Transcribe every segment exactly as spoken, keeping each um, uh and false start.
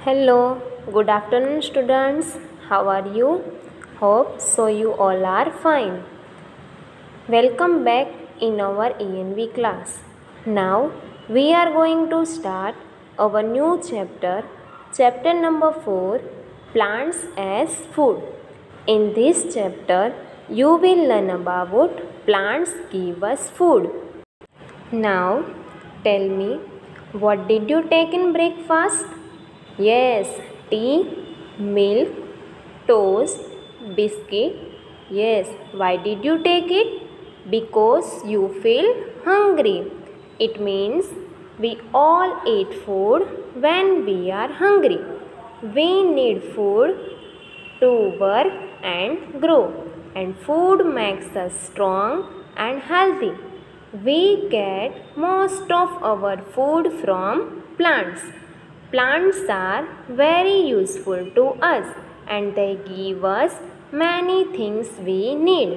Hello, good afternoon students. How are you? Hope so you all are fine. Welcome back in our E N V class. Now we are going to start our new chapter, chapter number four, Plants as Food. In this chapter you will learn about plants give us food. Now tell me, what did you take in breakfast? Yes, tea, milk, toast, biscuit. Yes, why did you take it? Because you feel hungry. It means we all eat food when we are hungry. We need food to work and grow, and food makes us strong and healthy. We get most of our food from plants. Plants are very useful to us and they give us many things we need.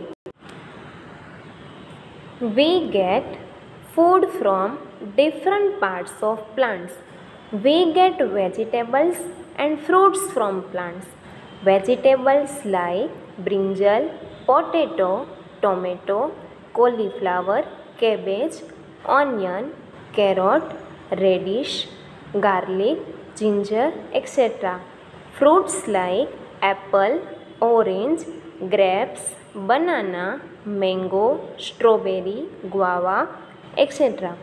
We get food from different parts of plants. We get vegetables and fruits from plants. Vegetables like brinjal, potato, tomato, cauliflower, cabbage, onion, carrot, radish, garlic, ginger, et cetera. Fruits like apple, orange, grapes, banana, mango, strawberry, guava, et cetera.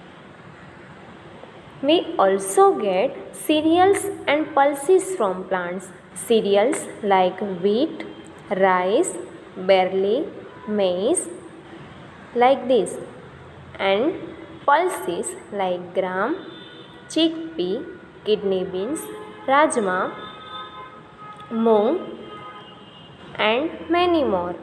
We also get cereals and pulses from plants. Cereals like wheat, rice, barley, maize, like this, and pulses like gram, chickpea, kidney beans, rajma, moong, and many more.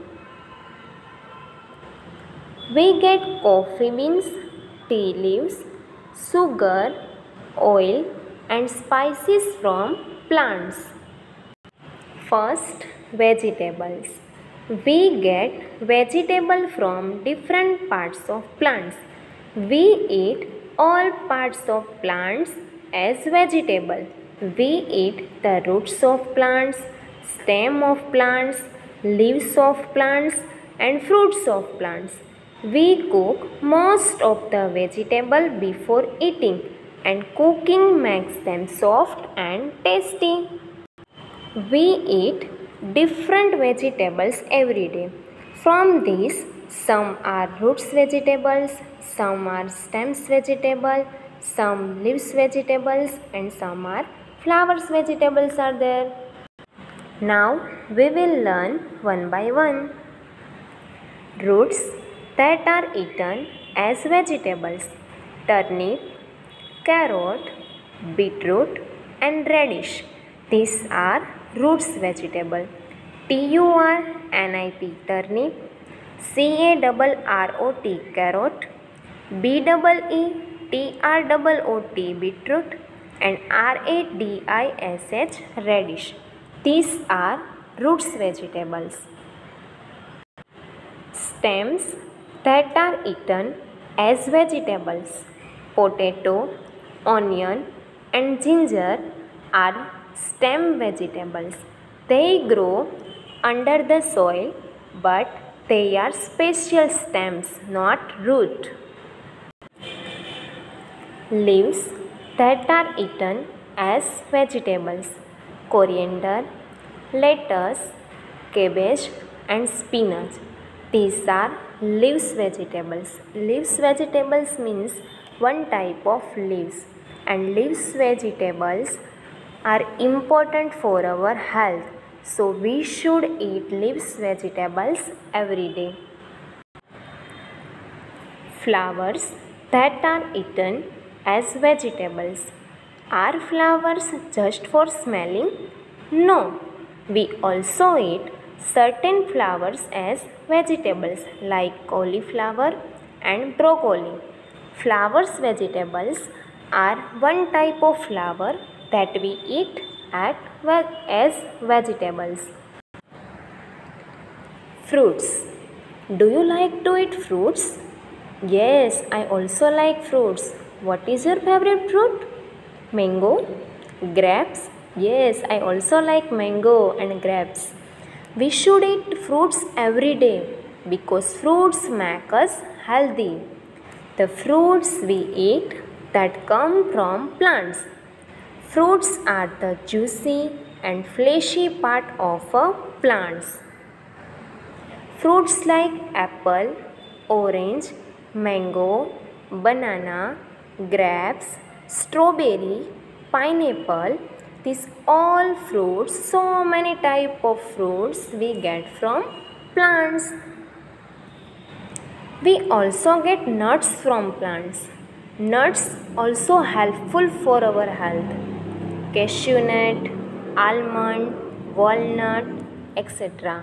We get coffee beans, tea leaves, sugar, oil, and spices from plants. First, vegetables. We get vegetable from different parts of plants. We eat all parts of plants as vegetable. We eat the roots of plants, stem of plants, leaves of plants, and fruits of plants. We cook most of the vegetable before eating, and cooking makes them soft and tasty. We eat different vegetables every day. From these, some are roots vegetables, some are stems vegetable, some leaves vegetables, and some are flowers vegetables are there. Now we will learn one by one. Roots that are eaten as vegetables: turnip, carrot, beetroot, and radish. These are roots vegetable. T U R N I P turnip, C A R R O T carrot, B E E T R O O T beetroot, and R A D I S H radish. These are roots vegetables. Stems that are eaten as vegetables: potato, onion, and ginger are stem vegetables. They grow under the soil, but they are special stems, not root. Leaves that are eaten as vegetables: coriander, lettuce, cabbage, and spinach. These are leaves vegetables. Leaves vegetables means one type of leaves, and leaves vegetables are important for our health, so we should eat leaves vegetables every day. Flowers that are eaten as vegetables. Are flowers just for smelling? No, we also eat certain flowers as vegetables like cauliflower and broccoli. Flowers vegetables are one type of flower that we eat at as vegetables. Fruits. Do you like to eat fruits? Yes, I also like fruits. What is your favorite fruit? Mango, Grapes? Yes, I also like mango and grapes. We should eat fruits every day because fruits make us healthy. The fruits we eat that come from plants. Fruits are the juicy and fleshy part of a plants. Fruits like apple, orange, mango, banana, grapes, strawberry, pineapple, these all fruits, so many type of fruits we get from plants. We also get nuts from plants. Nuts also helpful for our health. Cashew nut, almond, walnut, et cetera.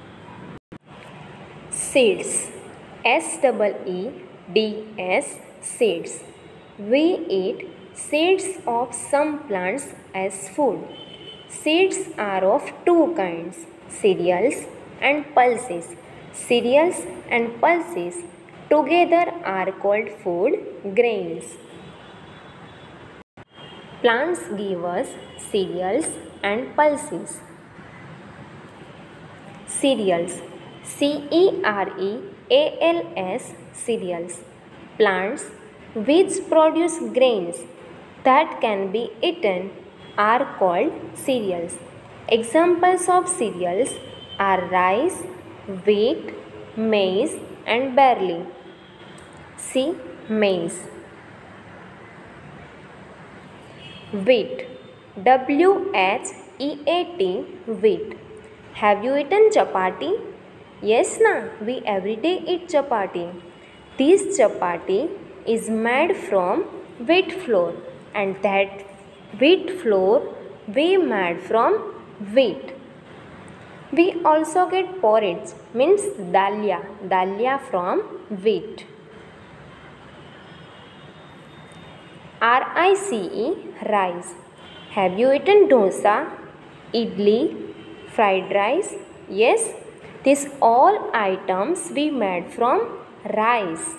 Seeds. S E E D S, seeds. We eat seeds of some plants as food. Seeds are of two kinds, cereals and pulses. Cereals and pulses together are called food grains. Plants give us cereals and pulses. Cereals. C E R E A L S, cereals. Plants which produce grains that can be eaten are called cereals. Examples of cereals are rice, wheat, maize and barley. See, maize. Wheat. W H E A T, wheat. Have you eaten chapati? Yes, na, we everyday eat chapati. This chapati is made from wheat flour, and that wheat flour we made from wheat. We also get porridge, means dalia, dalia from wheat. R I C E, rice. Have you eaten dosa, idli, fried rice? Yes, these all items we made from rice.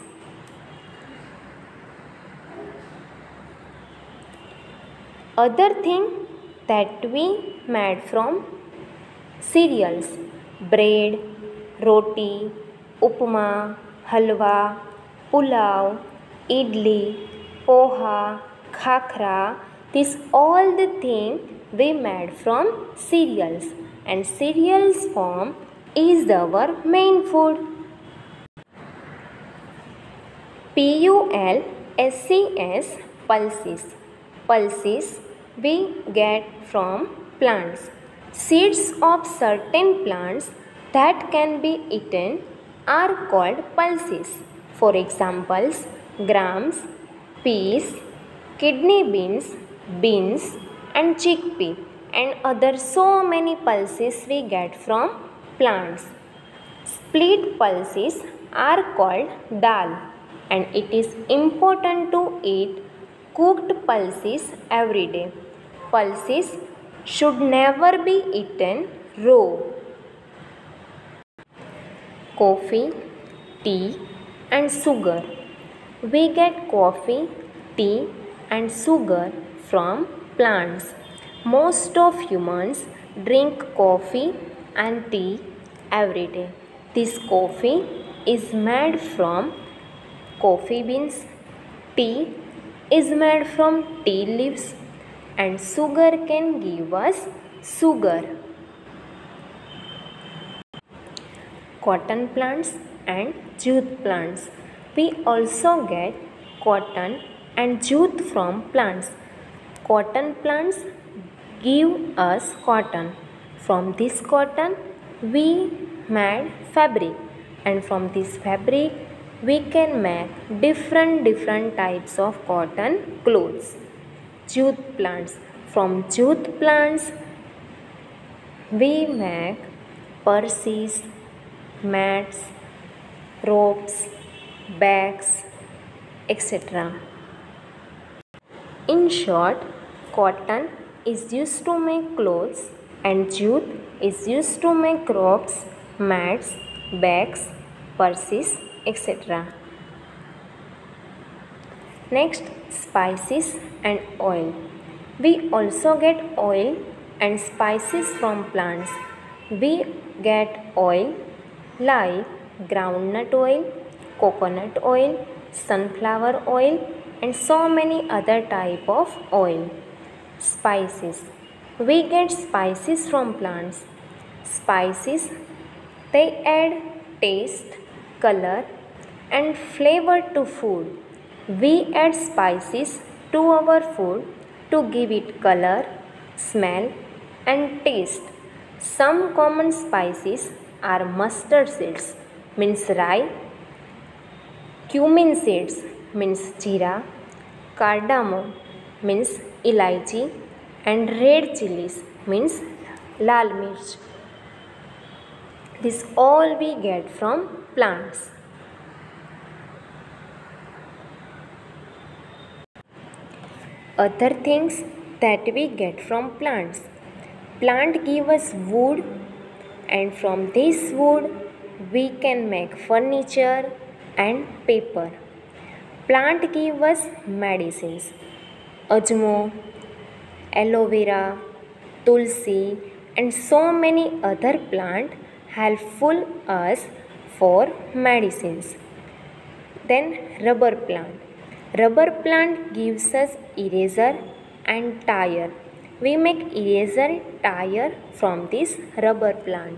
Other thing that we made from cereals: bread, roti, upma, halwa, pulao, idli, poha, khakra. These all the things we made from cereals, and cereals form is our main food. P U L S C S, pulses. Pulses we get from plants. Seeds of certain plants that can be eaten are called pulses. For examples, grams, peas, kidney beans, beans and chickpea, and other so many pulses we get from plants. Split pulses are called dal, and it is important to eat cooked pulses every day. Pulses should never be eaten raw. Coffee, tea and sugar. We get coffee, tea and sugar from plants. Most of humans drink coffee and tea every day. This coffee is made from coffee beans, tea is made from tea leaves, and sugar can give us sugar. Cotton plants and jute plants. We also get cotton and jute from plants. Cotton plants give us cotton. From this cotton we made fabric, and from this fabric we can make different different types of cotton clothes. Jute plants. From jute plants we make purses, mats, ropes, bags, et cetera. In short, cotton is used to make clothes and jute is used to make ropes, mats, bags, purses, et cetera. Next, spices and oil. We also get oil and spices from plants. We get oil like groundnut oil, coconut oil, sunflower oil, and so many other type of oil. Spices. We get spices from plants. Spices, they add taste, color, and flavor to food. We add spices to our food to give it color, smell, and taste. Some common spices are mustard seeds, means rye, cumin seeds, means jeera, cardamom, means elaichi, and red chilies, means lal mirch. This all we get from plants. Other things that we get from plants. Plant give us wood, and from this wood we can make furniture and paper. Plant give us medicines. Ajmo, aloe vera, tulsi, and so many other plants helpful us for medicines. Then rubber plant. Rubber plant gives us eraser and tire. We make eraser tire from this rubber plant.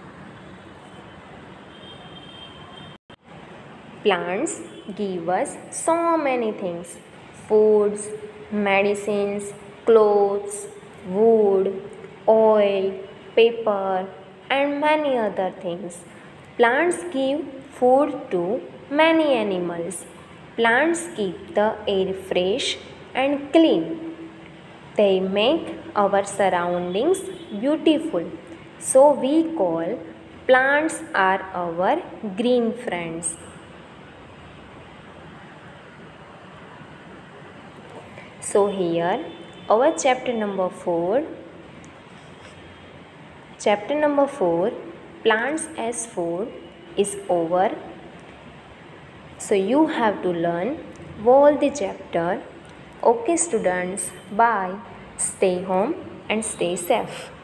Plants give us so many things: foods, medicines, clothes, wood, oil, paper, and many other things. Plants give food to many animals. Plants keep the air fresh and clean. They make our surroundings beautiful. So we call plants are our green friends. So here our chapter number four, chapter number four, plants as food, is over. So you have to learn all the chapter. Okay students, bye. Stay home and stay safe.